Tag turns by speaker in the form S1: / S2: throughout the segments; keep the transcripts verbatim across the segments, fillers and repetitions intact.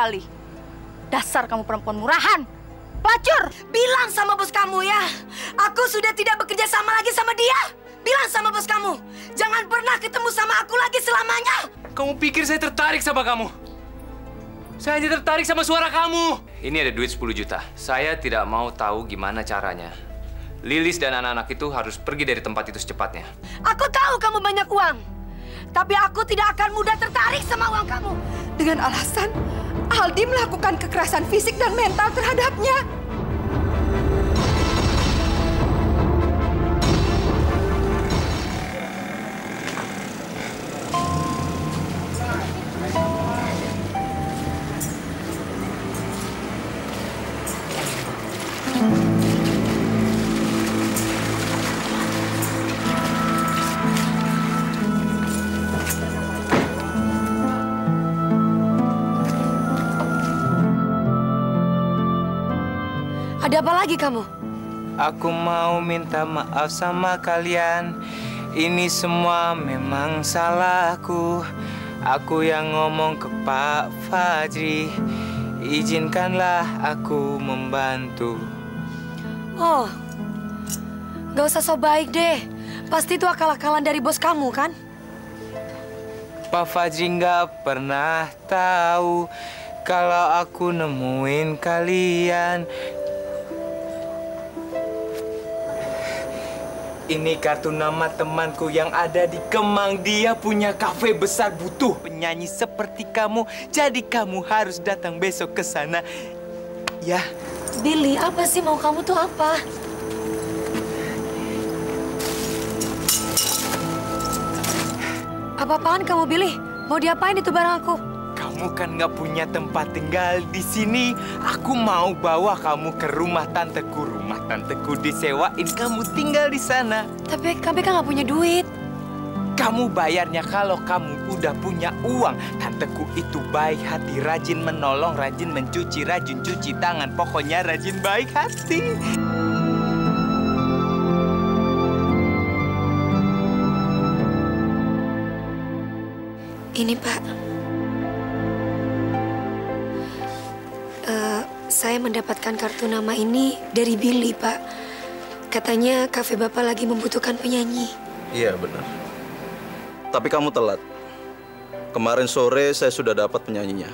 S1: kembali. Dasar kamu perempuan murahan, pelacur.
S2: Bilang sama bos kamu ya, aku sudah tidak bekerja sama lagi sama dia. Bilang sama bos kamu, jangan pernah ketemu sama aku lagi selamanya.
S3: Kamu pikir saya tertarik sama kamu? Saya hanya tertarik sama suara kamu. Ini ada duit sepuluh juta. Saya tidak mau tahu gimana caranya. Lilis dan anak-anak itu harus pergi dari tempat itu secepatnya.
S2: Aku tahu kamu banyak uang, tapi aku tidak akan mudah tertarik sama uang kamu.
S4: Dengan alasan Aldi melakukan kekerasan fisik dan mental terhadapnya.
S2: Ada apa lagi kamu?
S5: Aku mau minta maaf sama kalian. Ini semua memang salahku. Aku yang ngomong ke Pak Fajri. Izinkanlah aku membantu.
S2: Oh, gak usah so baik deh. Pasti itu akal-akalan dari bos kamu, kan?
S5: Pak Fajri nggak pernah tahu kalau aku nemuin kalian. Ini kartu nama temanku yang ada di Kemang. Dia punya kafe besar, butuh penyanyi seperti kamu. Jadi kamu harus datang besok ke sana. Ya.
S2: Billy, apa sih mau kamu tuh apa? Apa-apaan kamu, Billy? Mau diapain itu barang aku?
S5: Kamu kan nggak punya tempat tinggal di sini. Aku mau bawa kamu ke rumah tanteku. Rumah tanteku disewain, kamu tinggal di sana.
S2: Tapi kami kan nggak punya duit.
S5: Kamu bayarnya kalau kamu udah punya uang. Tanteku itu baik hati, rajin menolong, rajin mencuci, rajin cuci tangan. Pokoknya rajin baik hati.
S2: Ini, Pak. Uh, saya mendapatkan kartu nama ini dari Billy, Pak. Katanya kafe Bapak lagi membutuhkan penyanyi.
S6: Iya, benar. Tapi kamu telat. Kemarin sore saya sudah dapat penyanyinya.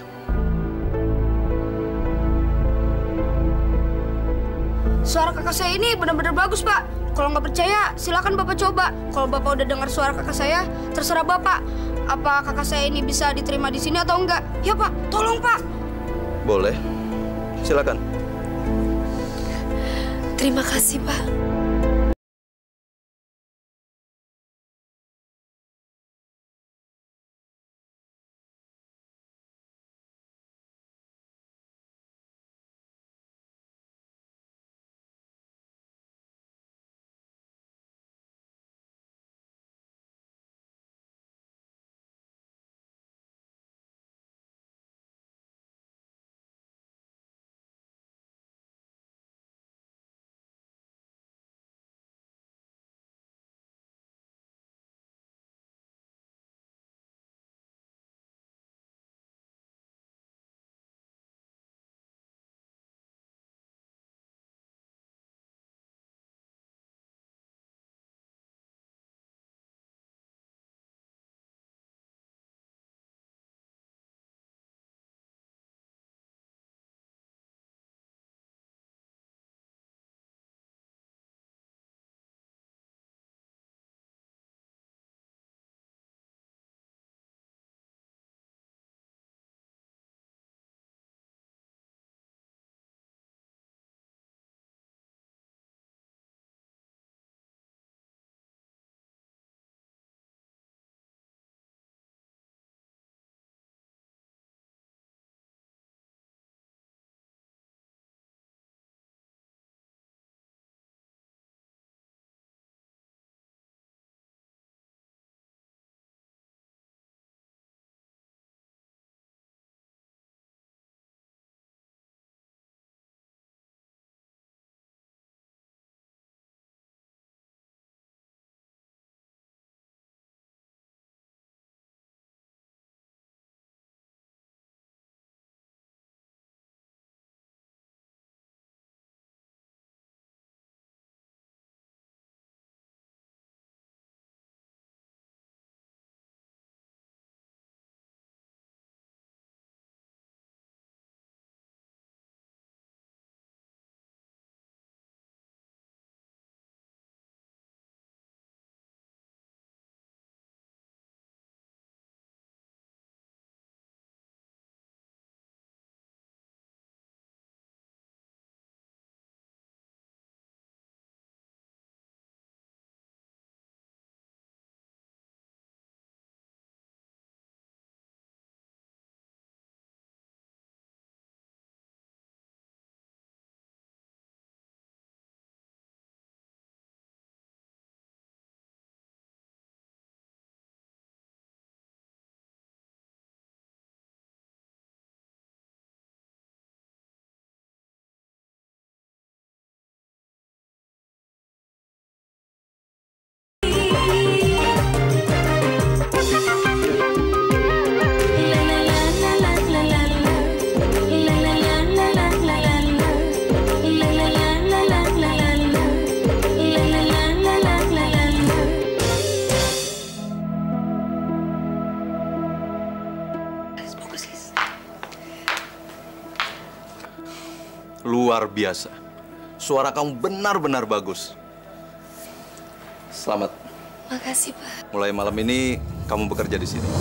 S7: Suara kakak saya ini benar-benar bagus, Pak. Kalau nggak percaya, silakan Bapak coba. Kalau Bapak udah dengar suara kakak saya, terserah Bapak. Apa kakak saya ini bisa diterima di sini atau enggak? Ya, Pak. Tolong, Pak.
S6: Boleh. Silakan.
S2: Terima kasih, Pak.
S6: luar biasa. Suara kamu benar-benar bagus. Selamat.
S2: Makasih, Pak.
S6: Mulai malam ini kamu bekerja di sini.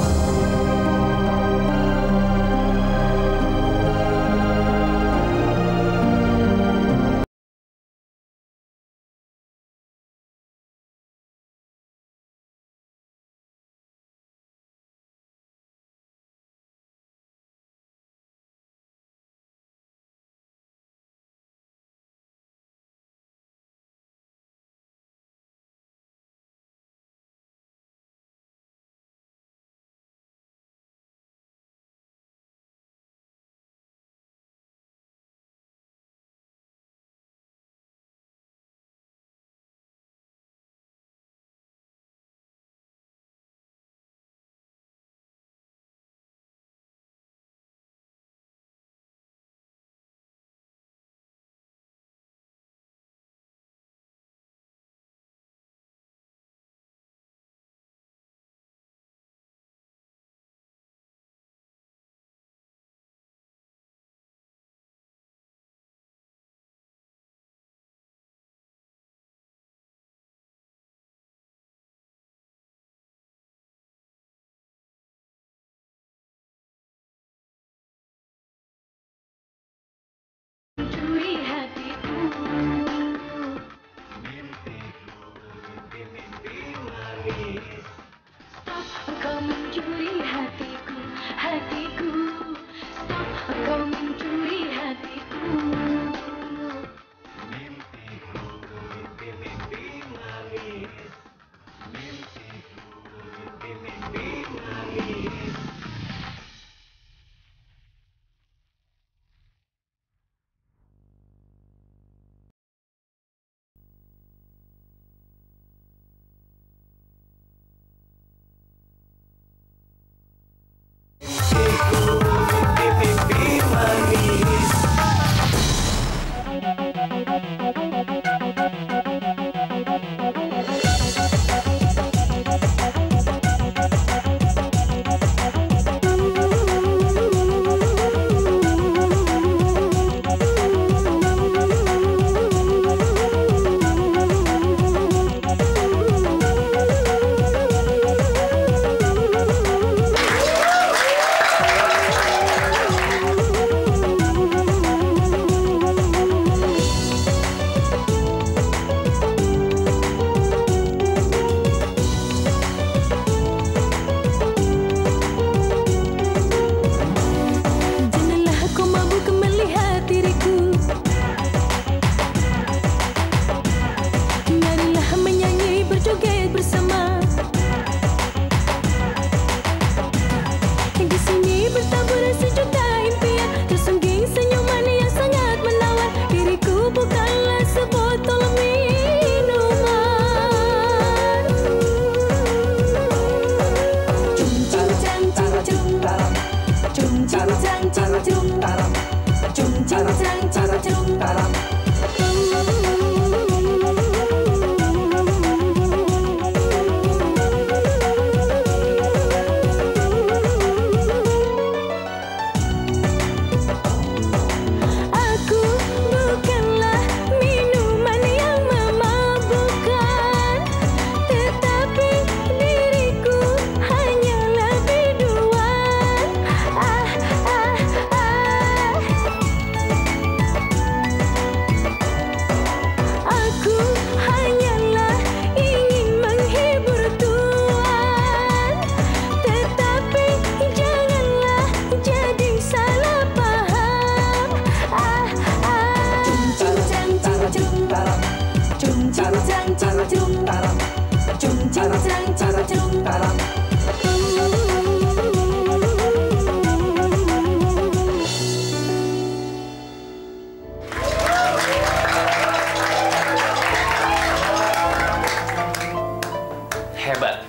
S3: Hebat.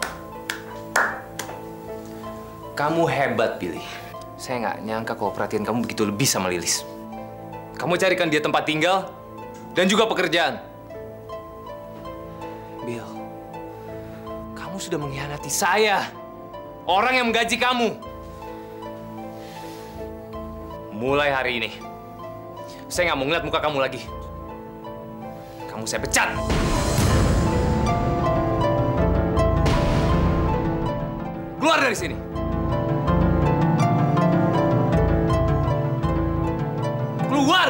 S3: Kamu hebat, Billy. Saya nggak nyangka kalau perhatian kamu begitu lebih sama Lilis. Kamu carikan dia tempat tinggal dan juga pekerjaan. Bill, kamu sudah mengkhianati saya, orang yang menggaji kamu. Mulai hari ini, Saya nggak mau ngeliat muka kamu lagi. Kamu saya pecat. Keluar dari sini. Keluar!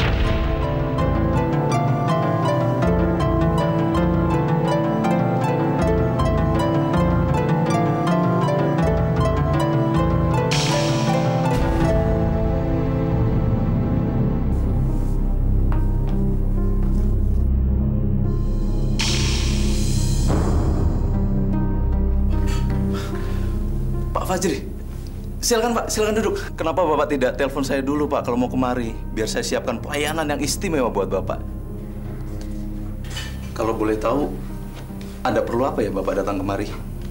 S6: Pak Fajri, silakan Pak, silakan duduk. Kenapa Bapak tidak telepon saya dulu Pak kalau mau kemari? Biar saya siapkan pelayanan yang istimewa buat Bapak. Kalau boleh tahu, ada perlu apa ya Bapak datang kemari?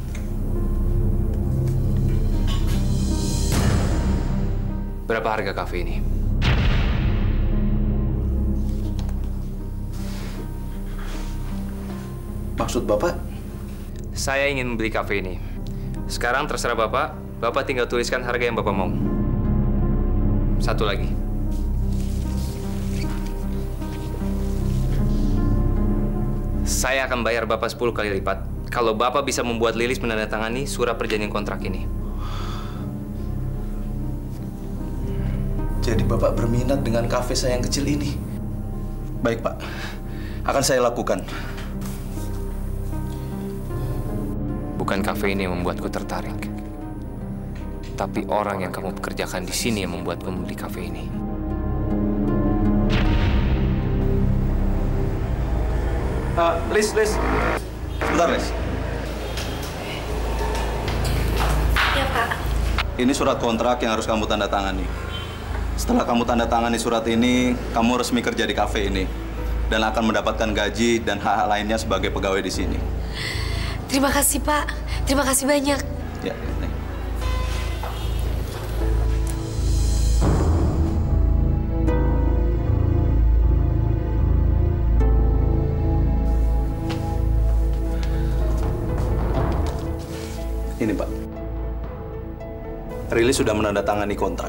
S3: Berapa harga kafe ini?
S6: Maksud Bapak?
S3: Saya ingin membeli kafe ini. Sekarang terserah Bapak. Bapak tinggal tuliskan harga yang Bapak mau. Satu lagi. Saya akan bayar Bapak sepuluh kali lipat kalau Bapak bisa membuat Lilis menandatangani surat perjanjian kontrak ini.
S6: Jadi Bapak berminat dengan kafe saya yang kecil ini? Baik Pak, akan saya lakukan.
S3: Bukan kafe ini yang membuatku tertarik, tapi orang yang kamu pekerjakan di sini yang membuatku membeli kafe ini.
S6: Uh, Liz, Liz. Sebentar, Liz.
S2: Ya, Pak.
S6: Ini surat kontrak yang harus kamu tanda tangani. Setelah kamu tanda tangani surat ini, kamu resmi kerja di kafe ini dan akan mendapatkan gaji dan hak-hak lainnya sebagai pegawai di sini.
S2: Terima kasih, Pak. Terima kasih banyak.
S6: Ya, ya. Ini, Pak. Rilis sudah menandatangani kontrak.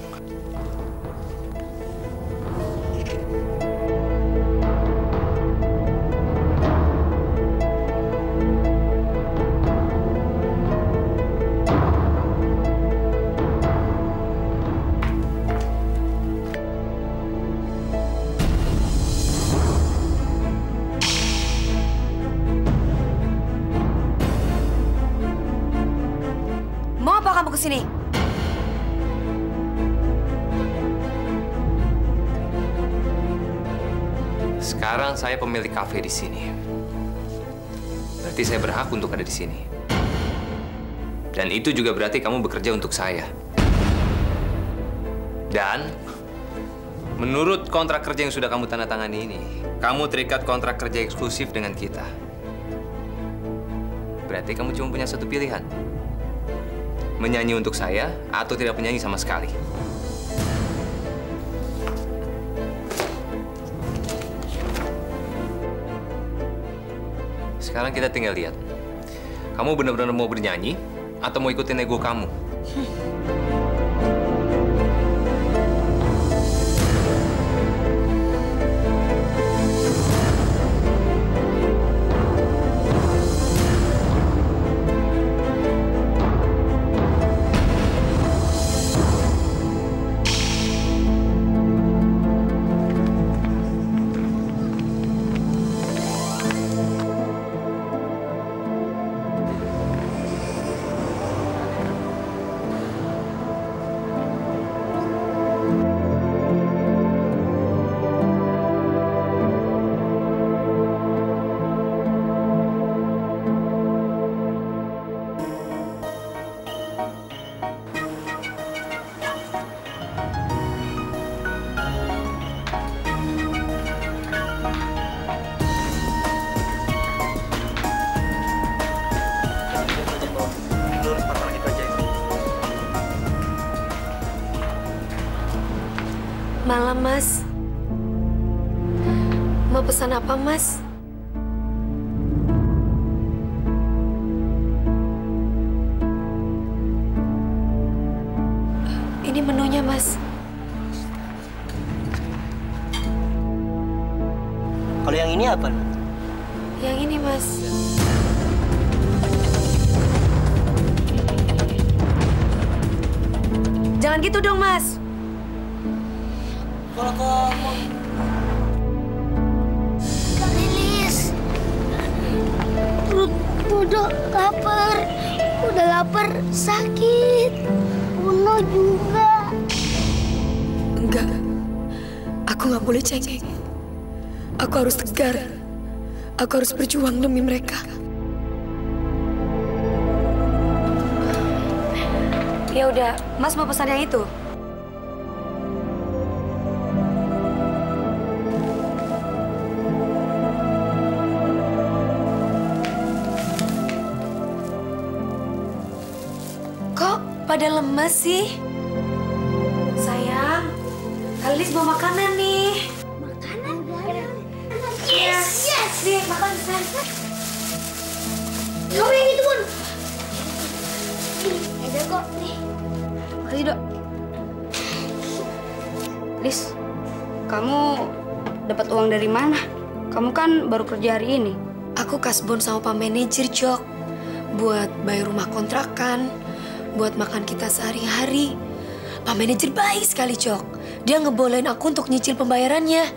S2: Mau apa kamu kesini?
S3: Sekarang saya pemilik kafe di sini. Berarti saya berhak untuk ada di sini. Dan itu juga berarti kamu bekerja untuk saya. Dan menurut kontrak kerja yang sudah kamu tanda tangani ini, kamu terikat kontrak kerja eksklusif dengan kita. Berarti kamu cuma punya satu pilihan. Menyanyi untuk saya atau tidak menyanyi sama sekali. Sekarang kita tinggal lihat. Kamu benar-benar mau bernyanyi atau mau ikutin ego kamu?
S2: Malam, Mas. Mau pesan apa, Mas? Ini menunya, Mas.
S8: Kalau yang ini apa?
S2: Yang ini, Mas. Jangan gitu dong, Mas.
S8: Kalau kamu...
S9: Kak Lilis. Perut udah lapar. Udah lapar, sakit. Uno juga.
S2: Enggak. Aku nggak boleh cengeng. Aku harus tegar. Aku harus berjuang demi mereka. Ya udah, Mas mau pesan yang itu? Kok pada lemes sih? Sayang, Kak Lilis bawa makanan nih.
S9: Makanan? Yes! Yes!
S2: Nih, makan San.
S9: Kamu yang itu, Bun. Ada kok, nih.
S7: Makasih, Dok. Lis, kamu dapat uang dari mana? Kamu kan baru kerja hari ini.
S2: Aku kasbon sama Pak Manajer, Jok. Buat bayar rumah kontrakan, buat makan kita sehari-hari. Pak Manajer baik sekali, Jok. Dia ngebolehin aku untuk nyicil pembayarannya.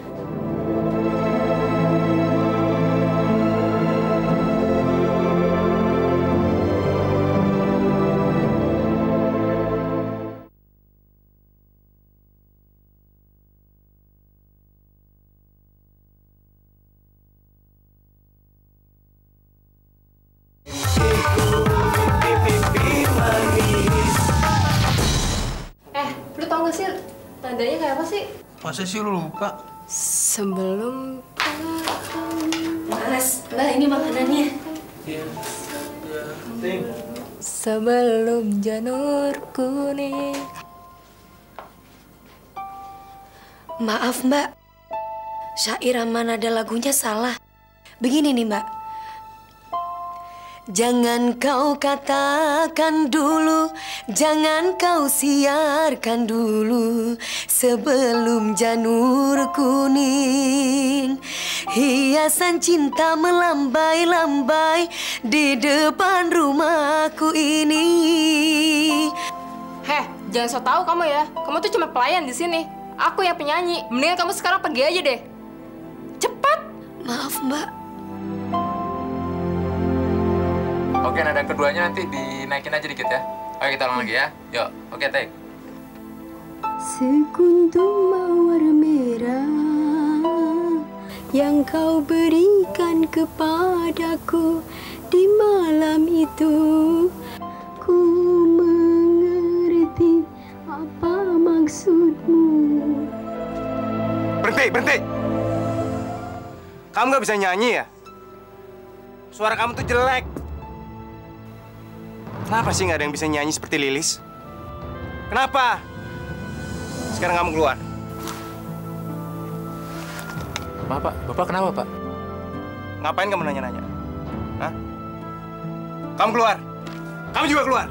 S10: Eh, lu tau gak sih nadanya kayak apa sih?
S8: Masa sih lu lupa?
S10: Sebelum
S2: Mas, Mbak, ini makanannya.
S10: Sebelum janur kuning.
S2: Maaf, Mbak. Syair sama nada lagunya salah. Begini nih, Mbak. Jangan kau katakan dulu, jangan kau siarkan dulu, sebelum janur kuning hiasan cinta melambai-lambai di depan rumahku ini.
S10: Heh, jangan so tau kamu ya. Kamu tuh cuma pelayan di sini. Aku yang penyanyi. Mendingan kamu sekarang pergi aja deh. Cepat.
S2: Maaf, Mbak.
S3: Oke, nada keduanya nanti dinaikin aja dikit ya. Oke, kita ulang lagi ya. Yuk, oke, take.
S9: Sekuntum mawar merah yang kau berikan kepadaku di malam itu, ku mengerti apa maksudmu.
S5: Berhenti, berhenti! Kamu nggak bisa nyanyi ya? Suara kamu tuh jelek. Kenapa sih nggak ada yang bisa nyanyi seperti Lilis? Kenapa? Sekarang kamu keluar.
S3: Maaf, Pak. Bapak kenapa, Pak?
S5: Ngapain kamu nanya-nanya? Hah? Kamu keluar. Kamu juga keluar.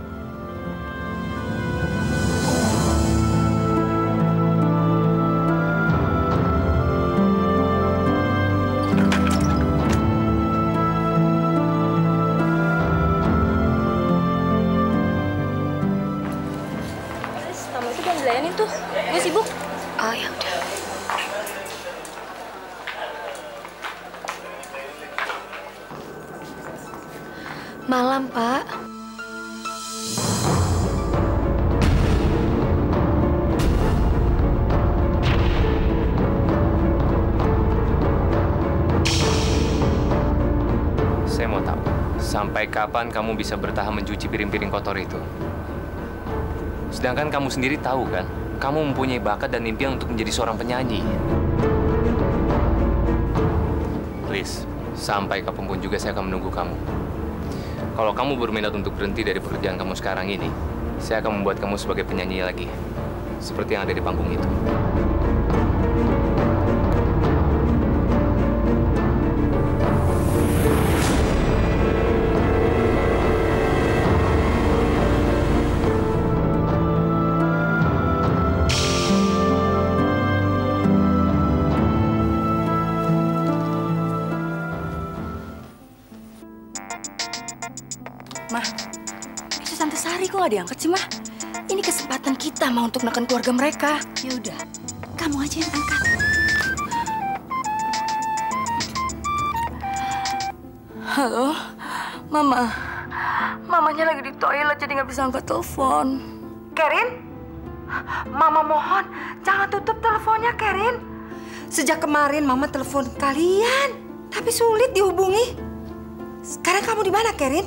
S10: Tamu itu belum dilayanin tuh. Gue sibuk.
S2: Oh, ya udah. Malam, Pak.
S3: Saya mau tahu, sampai kapan kamu bisa bertahan mencuci piring-piring kotor itu? Sedangkan kamu sendiri tahu kan, kamu mempunyai bakat dan impian untuk menjadi seorang penyanyi. Please, sampai kapanpun juga saya akan menunggu kamu. Kalau kamu berminat untuk berhenti dari pekerjaan kamu sekarang ini, saya akan membuat kamu sebagai penyanyi lagi. Seperti yang ada di panggung itu.
S1: Mah, itu Tante Sari kok nggak diangkat sih, Mah? Ini kesempatan kita mah untuk neken keluarga mereka.
S8: Ya udah, kamu aja yang angkat.
S1: Halo, Mama. Mamanya lagi di toilet jadi nggak bisa angkat telepon.
S4: Kerin, Mama mohon jangan tutup teleponnya, Kerin. Sejak kemarin Mama telepon kalian, tapi sulit dihubungi. Sekarang kamu di mana, Kerin?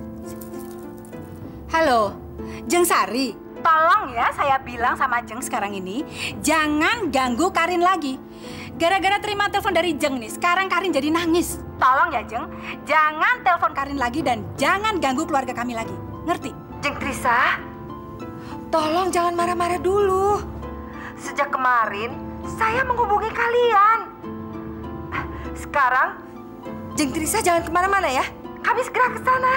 S8: Halo, Jeng Sari. Tolong ya, saya bilang sama Jeng sekarang ini, jangan ganggu Karin lagi. Gara-gara terima telepon dari Jeng nih, sekarang Karin jadi nangis. Tolong ya Jeng, jangan telepon Karin lagi dan jangan ganggu keluarga kami lagi. Ngerti?
S4: Jeng Trisa, tolong jangan marah-marah dulu. Sejak kemarin, saya menghubungi kalian. Sekarang, Jeng Trisa jangan kemana-mana ya. Kami segera ke sana.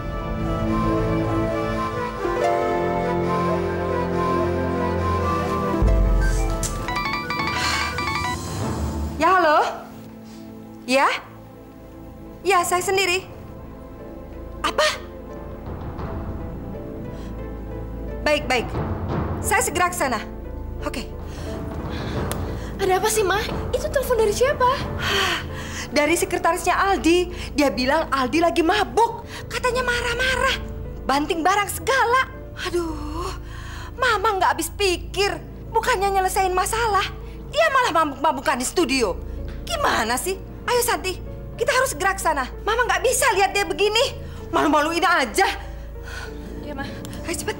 S4: Ya, halo? Ya? Ya, saya sendiri. Apa? Baik, baik. Saya segera ke sana. Oke.
S10: Ada apa sih, Ma? Itu telepon dari siapa?
S4: Dari sekretarisnya Aldi. Dia bilang Aldi lagi mabuk. Katanya marah-marah. Banting barang segala. Aduh, Mama nggak habis pikir. Bukannya nyelesain masalah, dia malah mabuk-mabukan di studio. Gimana sih? Ayo Santi, kita harus segera ke sana. Mama nggak bisa lihat dia begini. Malu-maluin aja.
S10: Iya, Ma.
S4: Ayo cepet.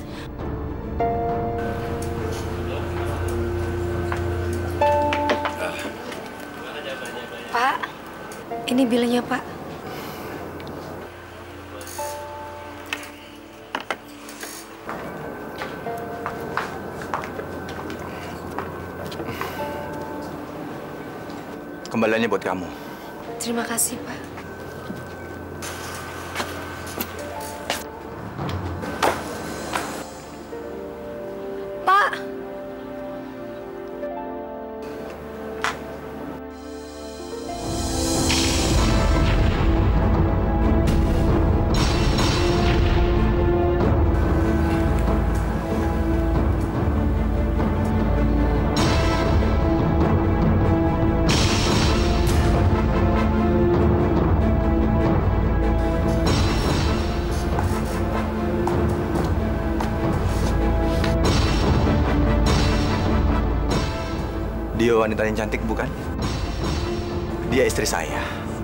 S2: Pak, ini bilnya, Pak.
S5: Kembaliannya buat kamu.
S2: Terima kasih, Pak. Pak!
S5: Dia wanita yang cantik, bukan? Dia istri saya.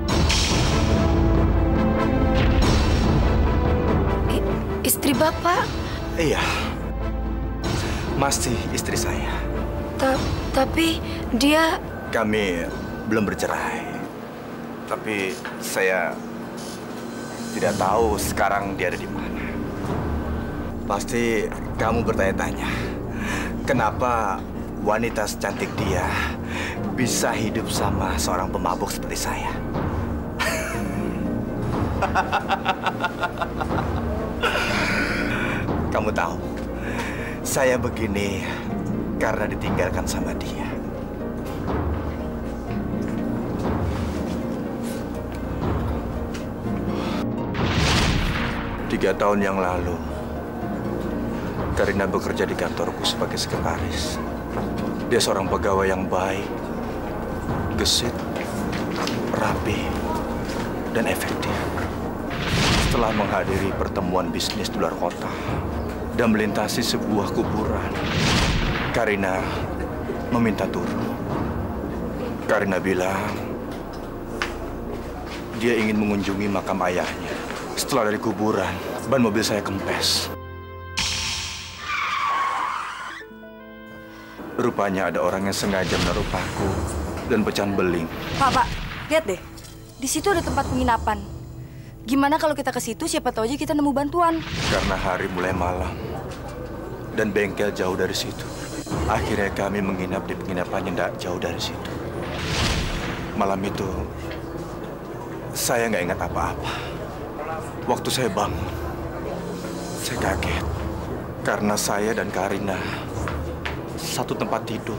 S2: I istri Bapak?
S5: Iya. Masih istri saya.
S2: Ta tapi dia...
S5: Kami belum bercerai. Tapi saya tidak tahu sekarang dia ada di mana. Pasti kamu bertanya-tanya, kenapa wanita secantik dia bisa hidup sama seorang pemabuk seperti saya. Kamu tahu, saya begini karena ditinggalkan sama dia. Tiga tahun yang lalu, Karina bekerja di kantorku sebagai sekretaris. Dia seorang pegawai yang baik, gesit, rapi, dan efektif. Setelah menghadiri pertemuan bisnis di luar kota dan melintasi sebuah kuburan, Karina meminta turun. Karina bilang dia ingin mengunjungi makam ayahnya. Setelah dari kuburan, ban mobil saya kempes. Rupanya ada orang yang sengaja menaruh paku dan pecahan beling.
S1: Pak, Pak, lihat deh. Di situ ada tempat penginapan. Gimana kalau kita ke situ, siapa tahu aja kita nemu bantuan.
S5: Karena hari mulai malam dan bengkel jauh dari situ, akhirnya kami menginap di penginapan yang tidak jauh dari situ. Malam itu, saya nggak ingat apa-apa. Waktu saya bangun, saya kaget karena saya dan Karina satu tempat tidur.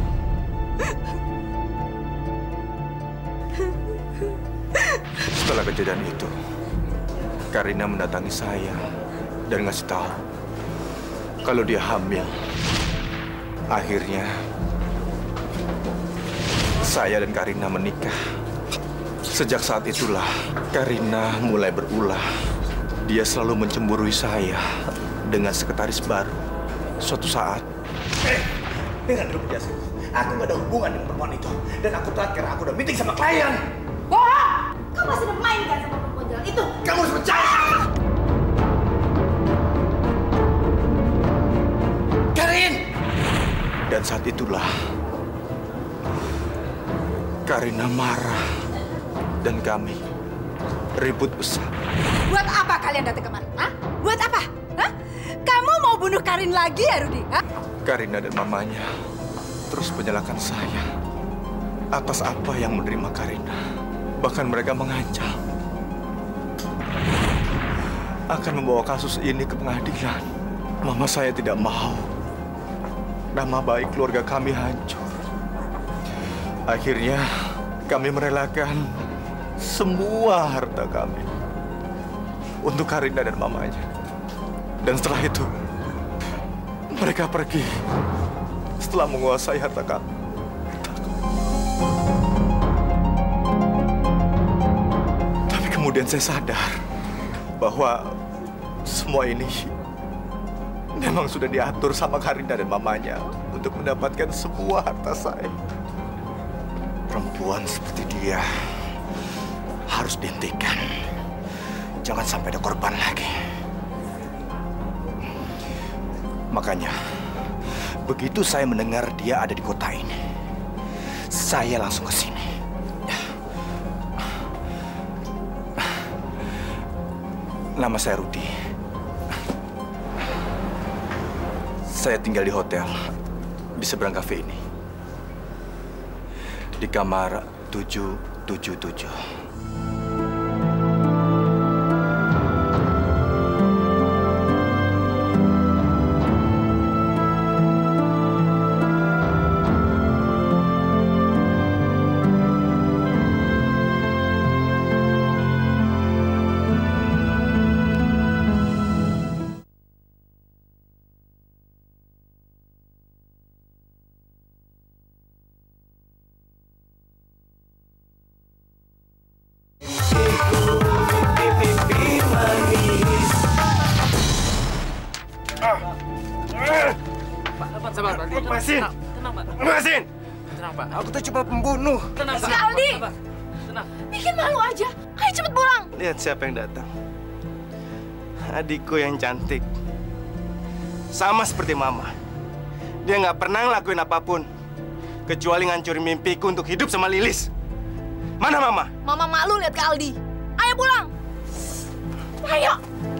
S1: Ah!
S5: Setelah kejadian itu, Karina mendatangi saya dan ngasih tahu kalau dia hamil. Akhirnya, saya dan Karina menikah. Sejak saat itulah, Karina mulai berulah. Dia selalu mencemburui saya dengan sekretaris baru. Suatu saat,
S11: eh, dengar dulu biasa. Aku gak ada hubungan dengan perempuan itu. Dan aku telat karena aku udah meeting sama klien.
S8: Bohong! Kamu masih mainkan sama perempuan jalan itu?
S11: Kamu harus percaya! Karin!
S5: Dan saat itulah, Karina marah. Dan kami ribut besar.
S8: Buat apa kalian datang kemari? Hah? Buat apa? Hah? Kamu mau bunuh Karin lagi ya, Rudi? Hah?
S5: Karina dan mamanya terus menyalahkan saya atas apa yang menerima Karina. Bahkan mereka mengancam akan membawa kasus ini ke pengadilan. Mama saya tidak mau. Nama baik keluarga kami hancur. Akhirnya kami merelakan semua harta kami untuk Karina dan mamanya. Dan setelah itu, mereka pergi setelah menguasai harta kami. Tapi kemudian saya sadar bahwa semua ini memang sudah diatur sama Karina dan mamanya untuk mendapatkan semua harta saya. Perempuan seperti dia harus dihentikan. Jangan sampai ada korban lagi. Makanya, begitu saya mendengar dia ada di kota ini, saya langsung ke sini. Nama saya Rudi. Saya tinggal di hotel di seberang kafe ini. Di kamar tujuh tujuh tujuh.
S11: Lepasin!
S12: Tenang, Pak.
S11: Lepasin!
S12: Tenang, Pak.
S11: Aku tuh cuma pembunuh.
S12: Tenang,
S7: Si Aldi!
S12: Tenang.
S7: Bikin malu aja. Ayo cepet pulang.
S11: Lihat siapa yang datang. Adikku yang cantik. Sama seperti Mama. Dia nggak pernah ngelakuin apapun. Kecuali ngancurin mimpiku untuk hidup sama Lilis. Mana Mama?
S7: Mama malu lihat ke Aldi. Ayo pulang. Ayo.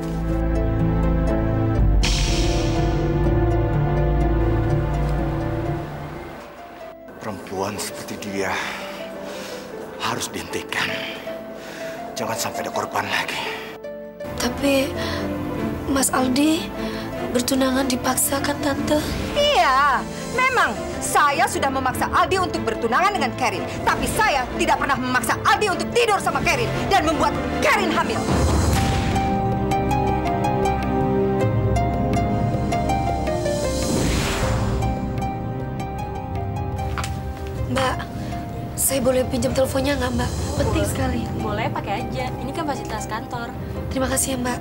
S5: Perempuan seperti dia harus dihentikan. Jangan sampai ada korban lagi.
S2: Tapi Mas Aldi bertunangan dipaksa kan, Tante?
S4: Iya, memang saya sudah memaksa Aldi untuk bertunangan dengan Karin. Tapi saya tidak pernah memaksa Aldi untuk tidur sama Karin dan membuat Karin hamil.
S2: Mbak, saya boleh pinjam teleponnya nggak, Mbak? Penting sekali.
S9: Boleh, pakai aja. Ini kan fasilitas kantor.
S2: Terima kasih ya, Mbak.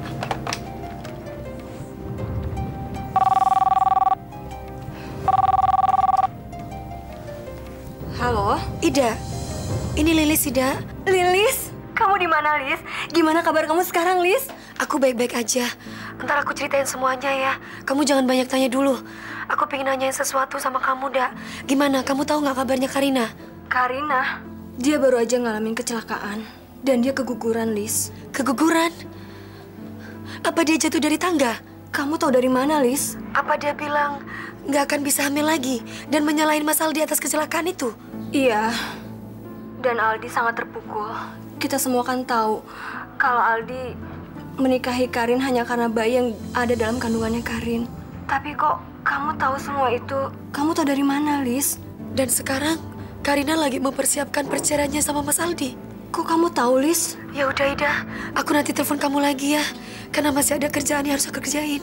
S4: Halo,
S2: Ida. Ini Lilis, Ida.
S4: Lilis? Kamu di mana, Lis? Gimana kabar kamu sekarang, Lis?
S2: Aku baik-baik aja. Ntar aku ceritain semuanya ya. Kamu jangan banyak tanya dulu. Aku pengen nanyain sesuatu sama kamu, Da. Gimana? Kamu tahu nggak kabarnya Karina?
S7: Karina, dia baru aja ngalamin kecelakaan. Dan dia keguguran, Lis.
S2: Keguguran? Apa dia jatuh dari tangga?
S7: Kamu tahu dari mana, Lis?
S2: Apa dia bilang nggak akan bisa hamil lagi dan menyalahin Mas Aldi atas kecelakaan itu?
S7: Iya. Dan Aldi sangat terpukul. Kita semua kan tahu kalau Aldi menikahi Karin hanya karena bayi yang ada dalam kandungannya Karin. Tapi kok kamu tahu semua itu? Kamu tahu dari mana, Lis?
S2: Dan sekarang Karina lagi mempersiapkan perceraiannya sama Mas Aldi. Kok kamu tahu, Lis? Ya udah, Ida. Aku nanti telepon kamu lagi ya. Karena masih ada kerjaan yang harus aku kerjain.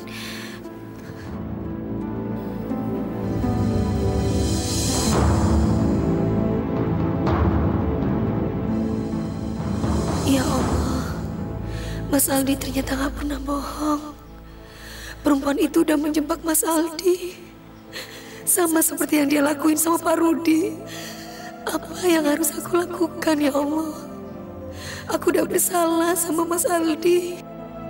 S2: Ya Allah, Mas Aldi ternyata gak pernah bohong. Perempuan itu udah menjebak Mas Aldi. Sama seperti yang dia lakuin sama Pak Rudi. Apa yang harus aku lakukan, ya Allah? Aku udah bersalah sama Mas Aldi.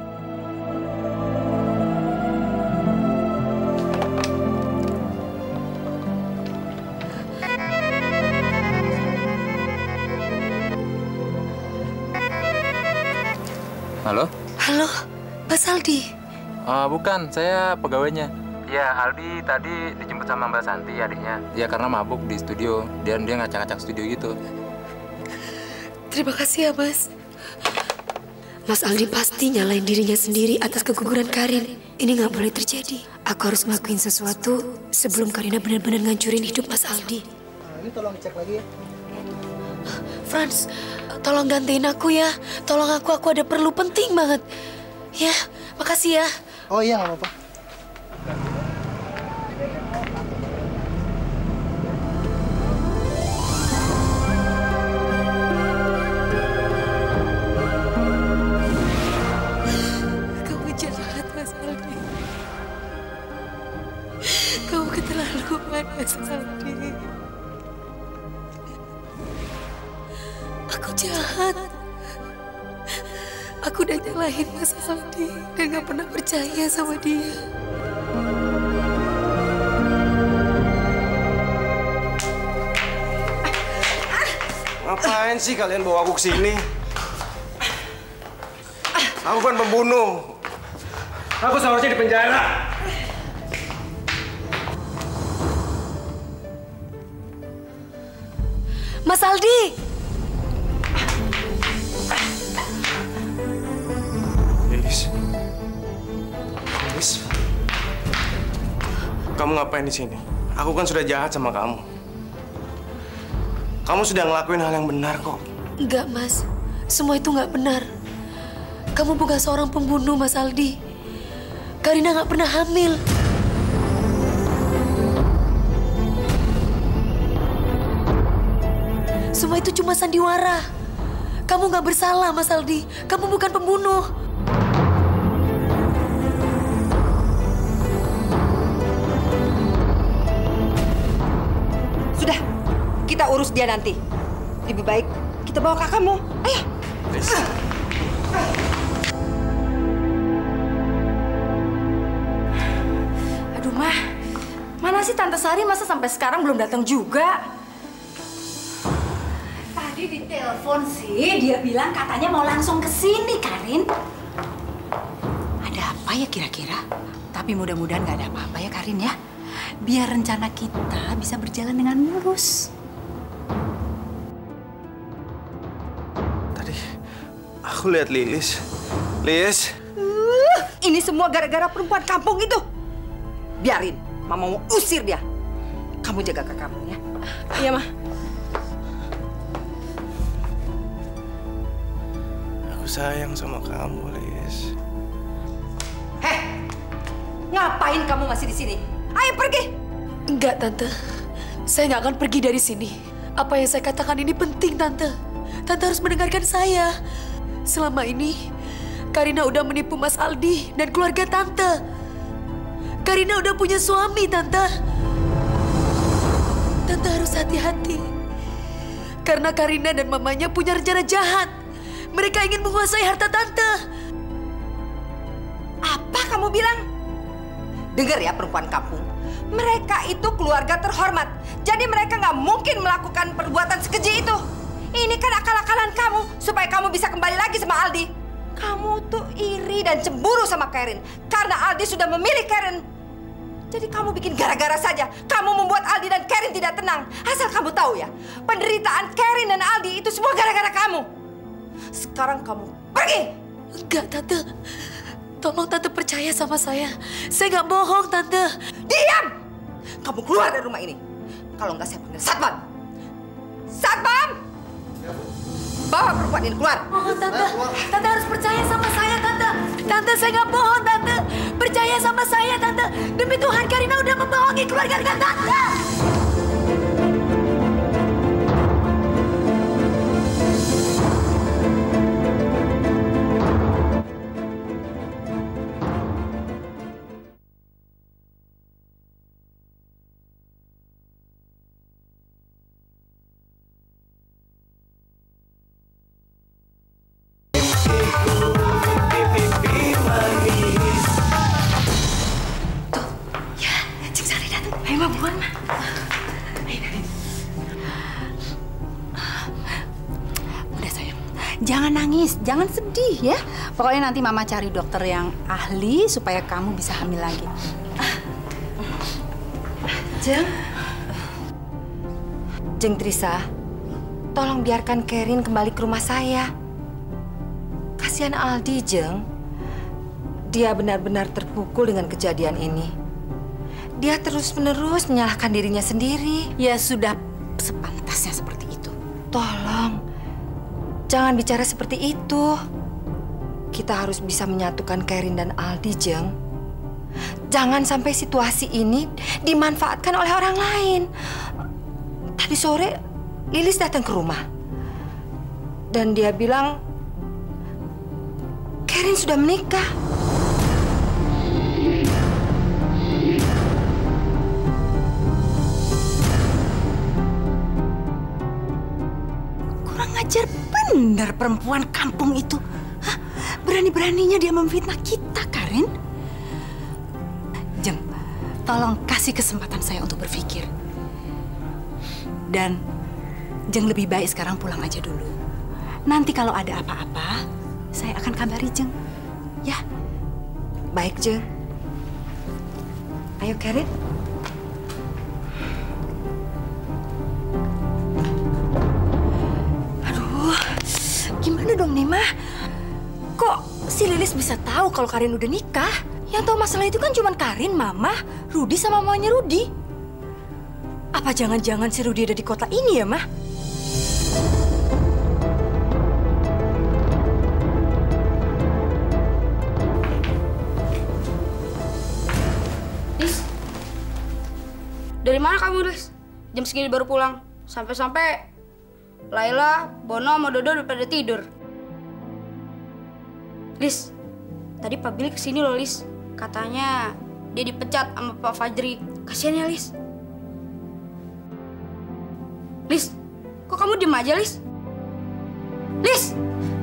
S3: Halo?
S2: Halo, Mas Aldi.
S12: Uh, bukan, saya pegawainya. Ya, Aldi tadi dijemput sama Mbak Santi, adiknya. Ya, karena mabuk di studio, dan dia ngacak-ngacak studio gitu.
S2: Terima kasih ya, Mas. Mas Aldi pasti nyalain dirinya sendiri atas keguguran Karin. Ini nggak boleh terjadi. Aku harus ngelakuin sesuatu sebelum Karina benar-benar ngancurin hidup Mas Aldi.
S13: Nah, ini tolong dicek lagi ya.
S2: Frans, tolong gantiin aku ya. Tolong aku, aku ada perlu penting banget. Ya, makasih ya.
S13: Oh iya, nggak apa-apa.
S2: Kamu jahat, Mas Aldi. Kamu keterlaluan, Mas Aldi. Aku jahat. Aku udah nyalahin Mas Aldi dan gak pernah percaya sama dia.
S11: Ngapain sih kalian bawa aku ke sini? Aku kan pembunuh. Aku seharusnya di penjara.
S2: Mas Aldi!
S11: Lilis. Lilis. Kamu ngapain di sini? Aku kan sudah jahat sama kamu. Kamu sudah ngelakuin hal yang benar kok.
S2: Enggak, Mas. Semua itu nggak benar. Kamu bukan seorang pembunuh, Mas Aldi. Karina nggak pernah hamil. Semua itu cuma sandiwara. Kamu nggak bersalah, Mas Aldi. Kamu bukan pembunuh.
S4: Sudah, kita urus dia nanti. Lebih baik kita bawa ke kamu. Ayo.
S11: Lilis.
S1: Aduh, Mah. Mana sih Tante Sari masa sampai sekarang belum datang juga?
S8: Tadi di telepon sih, dia bilang katanya mau langsung ke sini, Karin. Ada apa ya kira-kira? Tapi mudah-mudahan nggak ada apa-apa ya, Karin ya. Biar rencana kita bisa berjalan dengan mulus.
S11: Tadi aku lihat Lilis. Lilis.
S4: Uh, ini semua gara-gara perempuan kampung itu. Biarin, Mama mau usir dia. Kamu jaga ke kamu ya. Iya, Mah.
S11: Aku sayang sama kamu, Lilis.
S4: Heh, ngapain kamu masih di sini? Ayo pergi.
S2: Enggak, Tante. Saya nggak akan pergi dari sini. Apa yang saya katakan ini penting, Tante. Tante harus mendengarkan saya. Selama ini, Karina udah menipu Mas Aldi dan keluarga Tante. Karina udah punya suami, Tante. Tante harus hati-hati. Karena Karina dan mamanya punya rencana jahat. Mereka ingin menguasai harta Tante.
S4: Apa kamu bilang? Dengar ya perempuan kampung. Mereka itu keluarga terhormat. Jadi mereka nggak mungkin melakukan perbuatan sekeji itu. Ini kan akal-akalan kamu supaya kamu bisa kembali lagi sama Aldi. Kamu tuh iri dan cemburu sama Karin. Karena Aldi sudah memilih Karin. Jadi kamu bikin gara-gara saja. Kamu membuat Aldi dan Karin tidak tenang. Asal kamu tahu ya, penderitaan Karin dan Aldi itu semua gara-gara kamu. Sekarang kamu pergi.
S2: Enggak, Tante. Tolong Tante percaya sama saya. Saya nggak bohong, Tante.
S4: Diam! Kamu keluar dari rumah ini. Kalau nggak saya panggil Satpam. Satpam! Bawa perempuan ini keluar.
S2: Mohon tante, tante harus percaya sama saya tante. Tante saya nggak bohong tante. Percaya sama saya tante. Demi Tuhan Karina udah membohongi keluarga tante.
S8: Jangan nangis, jangan sedih ya. Pokoknya nanti Mama cari dokter yang ahli supaya kamu bisa hamil lagi.
S4: Jeng, Jeng Trisa, tolong biarkan Kerin kembali ke rumah saya. Kasihan Aldi, Jeng. Dia benar-benar terpukul dengan kejadian ini. Dia terus-menerus menyalahkan dirinya sendiri.
S8: Ya sudah sepantasnya seperti itu.
S4: Tolong, jangan bicara seperti itu. Kita harus bisa menyatukan Kerin dan Aldi, Jeng. Jangan sampai situasi ini dimanfaatkan oleh orang lain. Tadi sore, Lilis datang ke rumah. Dan dia bilang, Kerin sudah menikah.
S8: Kurang ajar benar perempuan kampung itu. Hah? Berani-beraninya dia memfitnah kita, Karin. Jeng, tolong kasih kesempatan saya untuk berpikir. Dan Jeng lebih baik sekarang pulang aja dulu. Nanti kalau ada apa-apa, saya akan kabari Jeng. Ya?
S4: Baik, Jeng. Ayo, Kerin.
S1: Aduh, gimana dong nih, Mah? Kok si Lilis bisa tahu kalau Karin udah nikah? Yang tahu masalah itu kan cuma Karin, Mama, Rudi sama mamanya Rudi. Apa jangan-jangan si Rudi ada di kota ini ya, Mah?
S7: Lis, dari mana kamu, Lis? Jam segini baru pulang. Sampai-sampai Laila, Bono, sama Dodo udah pada tidur. Lis, tadi Pak Billy kesini loh, Lis. Katanya dia dipecat sama Pak Fajri. Kasian ya, Lis. Lis, kok kamu diem aja, Lis? Lis!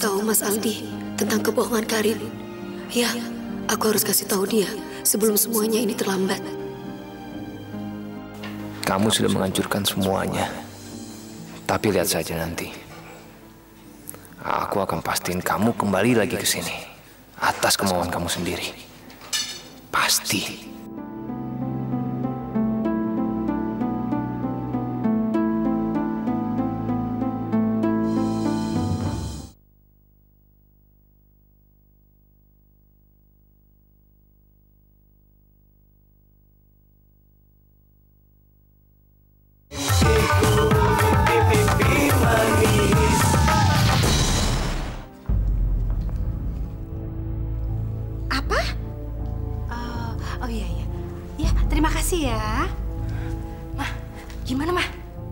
S2: tahu Mas Aldi tentang kebohongan Karin. Ya, aku harus kasih tahu dia sebelum semuanya ini terlambat.
S3: Kamu sudah menghancurkan semuanya. Tapi lihat saja nanti. Aku akan pastiin kamu kembali lagi ke sini. Atas kemauan kamu sendiri. Pasti.
S8: Oh iya, iya. Ya, terima kasih ya.
S1: Mah, gimana, Mah?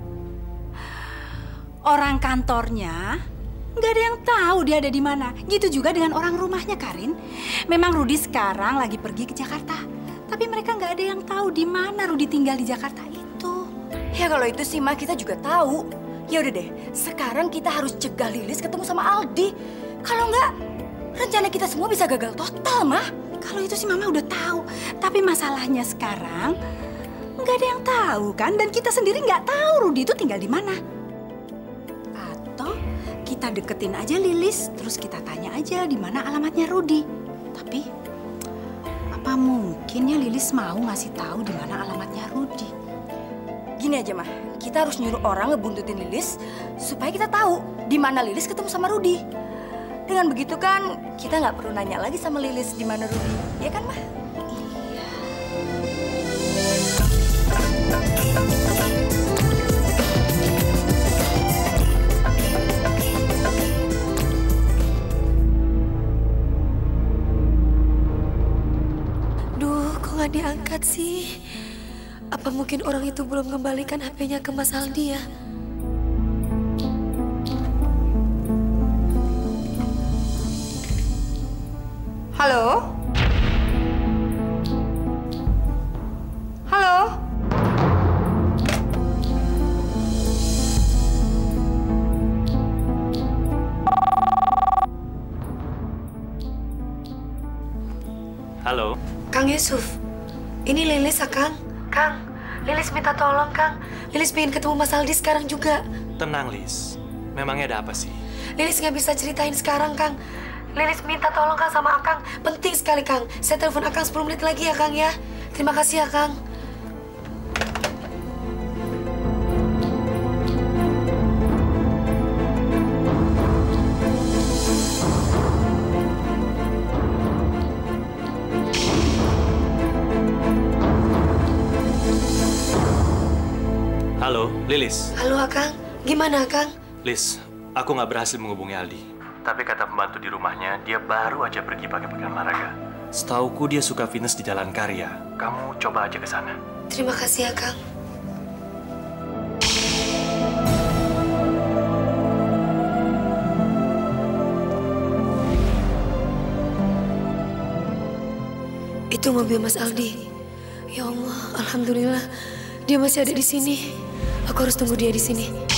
S8: Orang kantornya nggak ada yang tahu dia ada di mana. Gitu juga dengan orang rumahnya, Karin. Memang Rudi sekarang lagi pergi ke Jakarta. Tapi mereka nggak ada yang tahu di mana Rudi tinggal di Jakarta itu.
S1: Ya kalau itu sih, Mah, kita juga tahu. Ya udah deh, sekarang kita harus cegah Lilis ketemu sama Aldi. Kalau nggak, rencana kita semua bisa gagal total, Mah.
S8: Kalau itu sih Mama udah tahu. Tapi masalahnya sekarang nggak ada yang tahu kan? Dan kita sendiri nggak tahu Rudi itu tinggal di mana. Atau kita deketin aja Lilis, terus kita tanya aja di mana alamatnya Rudi. Tapi apa mungkin ya Lilis mau ngasih tahu di mana alamatnya Rudi?
S1: Gini aja, Mah. Kita harus nyuruh orang ngebuntutin Lilis supaya kita tahu di mana Lilis ketemu sama Rudi. Dengan begitu kan kita nggak perlu nanya lagi sama Lilis di mana Rudi, ya kan, Mah?
S8: Iya.
S2: Duh, kok nggak diangkat sih? Apa mungkin orang itu belum kembalikan H P-nya ke Mas Aldi ya?
S4: Halo? Halo?
S14: Halo?
S2: Kang Yusuf, ini Lilis, Kang. Kang, Lilis minta tolong, Kang. Lilis pengen ketemu Mas Aldi sekarang juga.
S14: Tenang, Lis. Memangnya ada apa sih?
S2: Lilis nggak bisa ceritain sekarang, Kang. Lilis minta tolong, Kang, sama Akang. Penting sekali, Kang. Saya telepon Akang sepuluh menit lagi ya, Kang, ya. Terima kasih ya, Kang.
S14: Halo, Lilis.
S2: Halo, Akang. Gimana, Akang?
S14: Lis, aku nggak berhasil menghubungi Aldi. Tapi kata pembantu di rumahnya, dia baru aja pergi pakai pakaian olahraga. Setauku dia suka fitness di Jalan Karya. Kamu coba aja ke sana.
S2: Terima kasih ya, Kang. Itu mobil Mas Aldi. Ya Allah, alhamdulillah dia masih ada di sini. Aku harus tunggu dia di sini.